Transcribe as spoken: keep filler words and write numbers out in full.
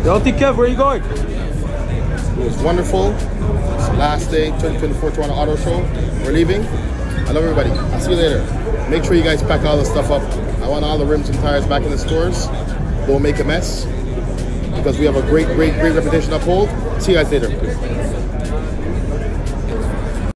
Healthy Kev, where are you going? It was wonderful. It's the last day, twenty twenty-four Toronto Auto Show. We're leaving. I love everybody. I'll see you later. Make sure you guys pack all the stuff up. I want all the rims and tires back in the stores. Don't make a mess. Because we have a great, great, great reputation to uphold. See you guys later.